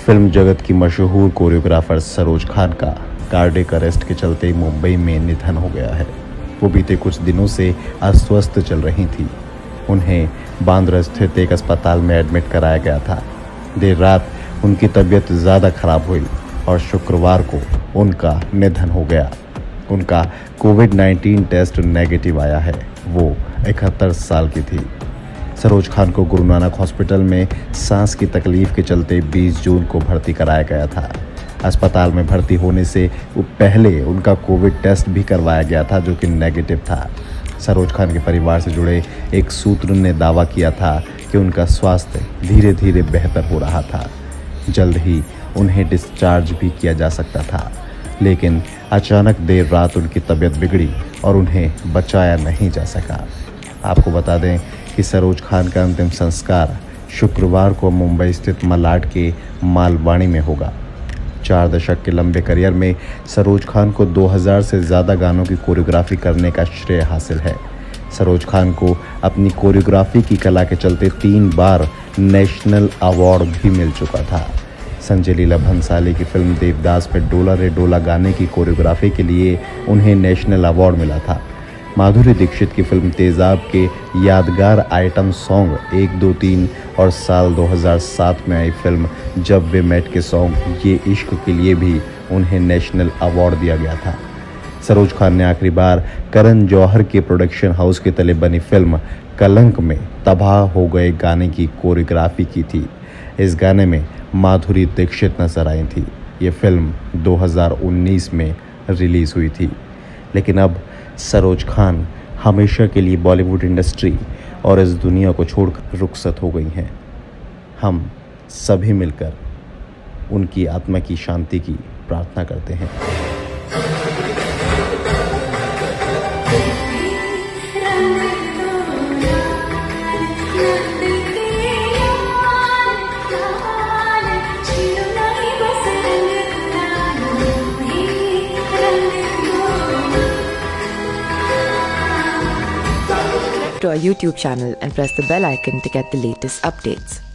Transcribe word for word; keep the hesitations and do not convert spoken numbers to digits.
Film जगत की मशहूर कोरियोग्राफर सरोज खान का कार्डियक अरेस्ट के चलते मुंबई में निधन हो गया है। वो बीते कुछ दिनों से अस्वस्थ चल रही थी। उन्हें बांद्रा स्थित एक अस्पताल में एडमिट कराया गया था। देर रात उनकी तबीयत ज़्यादा खराब हुई और शुक्रवार को उनका निधन हो गया। उनका कोविड नाइन्टीन टेस्ट नेगेटिव आया है। वो इकहत्तर साल की थी। सरोज खान को गुरु नानक हॉस्पिटल में सांस की तकलीफ के चलते बीस जून को भर्ती कराया गया था। अस्पताल में भर्ती होने से पहले उनका कोविड टेस्ट भी करवाया गया था, जो कि नेगेटिव था। सरोज खान के परिवार से जुड़े एक सूत्र ने दावा किया था कि उनका स्वास्थ्य धीरे धीरे बेहतर हो रहा था। जल्द ही उन्हें डिस्चार्ज भी किया जा सकता था, लेकिन अचानक देर रात उनकी तबीयत बिगड़ी और उन्हें बचाया नहीं जा सका। आपको बता दें कि सरोज खान का अंतिम संस्कार शुक्रवार को मुंबई स्थित मलाड के मालवाणी में होगा। चार दशक के लंबे करियर में सरोज खान को दो हज़ार से ज़्यादा गानों की कोरियोग्राफी करने का श्रेय हासिल है। सरोज खान को अपनी कोरियोग्राफी की कला के चलते तीन बार नेशनल अवार्ड भी मिल चुका था। संजय लीला भंसाली की फिल्म देवदास में डोला रे डोला गाने की कोरियोग्राफी के लिए उन्हें नेशनल अवार्ड मिला था। माधुरी दीक्षित की फिल्म तेजाब के यादगार आइटम सॉन्ग एक दो तीन और साल दो हज़ार सात में आई फिल्म जब वे मेट के सॉन्ग ये इश्क के लिए भी उन्हें नेशनल अवार्ड दिया गया था। सरोज खान ने आखिरी बार करण जौहर के प्रोडक्शन हाउस के तले बनी फिल्म कलंक में तबाह हो गए गाने की कोरियोग्राफी की थी। इस गाने में माधुरी दीक्षित नजर आई थी। ये फिल्म दो हज़ार उन्नीस में रिलीज़ हुई थी, लेकिन अब सरोज खान हमेशा के लिए बॉलीवुड इंडस्ट्री और इस दुनिया को छोड़कर रुखसत हो गई हैं। हम सभी मिलकर उनकी आत्मा की शांति की प्रार्थना करते हैं। To our YouTube channel and press the bell icon to get the latest updates.